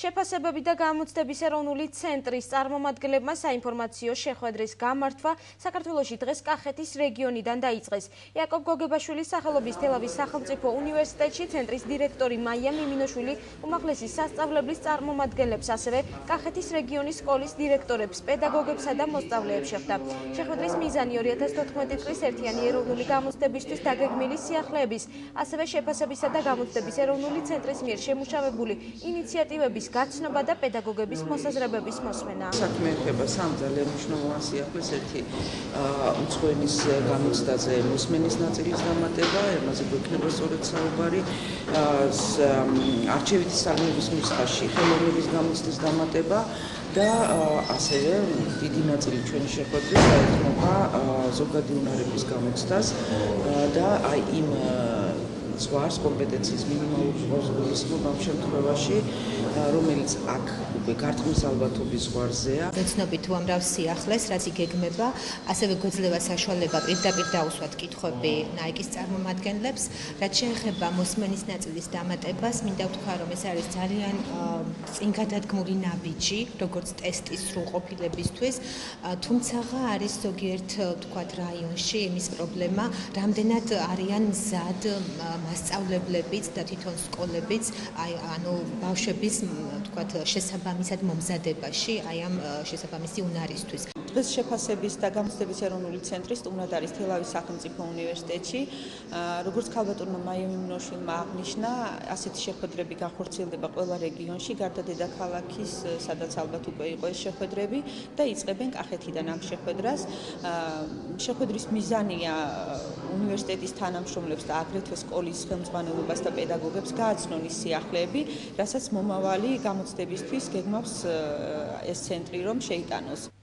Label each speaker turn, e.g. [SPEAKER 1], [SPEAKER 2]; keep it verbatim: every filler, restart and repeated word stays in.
[SPEAKER 1] შეფასებები და გამოცდების ეროვნული ცენტრის წარმომადგენლებმა საინფორმაციო შეხვედრის გამართვა საქართველოში დღეს კახეთის რეგიონიდან დაიწყეს. იაკობ გოგებაშვილის სახელობის თელავის სახელმწიფო უნივერსიტეტში ცენტრის დირექტორი მაია მიმინოშვილი უმაღლესი სასწავლებლის წარმომადგენლებს, ასევე კახეთის რეგიონის სკოლის დირექტორებს, პედაგოგებსა და მოსწავლეებს შეხვდა. შეხვედრის მიზანი ორი ათას თოთხმეტი წლის ერთიანი ეროვნული გამოცდებისთვის დაგეგმილი სიახლეების, ასევე შეფასებისა და გამოცდების ეროვნული ცენტრის მიერ შემუშავებული ინიციატივების გაცნობა და პედაგოგების მოსაზრებების მოსმენა.
[SPEAKER 2] საქმე ეხება სამ ძალიან მნიშვნელოვან სიახლეს. ერთი უცხოენის გამოცდაზე მოსმენის ნაწილის დამატება, ამაზე გვექნება სწორედ საუბარი, არჩევითი საგნების ნუსხაში ხელოვნების გამოცდის დამატება და ასევე დიდი ნაწილი ჩვენი შეხვედრის დაეთმობა ზოგადი უნარების გამოცდას და აი იმ ზღვარს კომპეტენციის მინიმალურ გულისხმობ ამ შემთხვევაში, რომელიც აქ უკვე გარტყმის ალბათობის ზღვარზეა.
[SPEAKER 3] ვეცნობით უამრავ სიახლეს, რაც იგეგმება, ასევე გვეძლევა საშუალება პირდაპირ დაუსვათ კითხვები ნაიკის წარმომადგენლებს, რაც შეეხება მოსმენის ნაწილის დამატებას, მინდა ვთქვა, რომ ეს არის ძალიან წინგადადგმული ნაბიჯი, როგორც ტესტის სრულყოფილებისთვის, თუმცა არის ზოგიერთ ვთქვათ რაიონში იმის პრობლემა, რამდენად არიან მზად მასწავლებლებიც და თვითონ სკოლებიც, აი ანუ ბავშვების ვთქვათ შესაბამისად მომზადებაში, აი ამ შესაბამისი უნარისთვის.
[SPEAKER 4] დღეს შეფასების და გამოცდების ეროვნული ცენტრი სტუმრად არის თელავის სახელმწიფო უნივერსიტეტში. როგორც ქალბატონმა მაია მიმინოშვილმა აღნიშნა, ასეთი შეხვედრები განხორციელდება ყველა რეგიონში, გარდა დედაქალაქის, სადაც ალბათ უკვე იყო ეს შეხვედრები და იწყებენ კახეთიდან ამ შეხვედრას. შეხვედრის მიზანია უნივერსიტეტის თანამშრომლებს და აგრეთვე სკოლის ხელმძღვანელობას და პედაგოგებს გააცნონ ის სიახლეები, რასაც მომავალი გამოცდებისთვის გეგმავს ეს ცენტრი რომ შეიტანოს.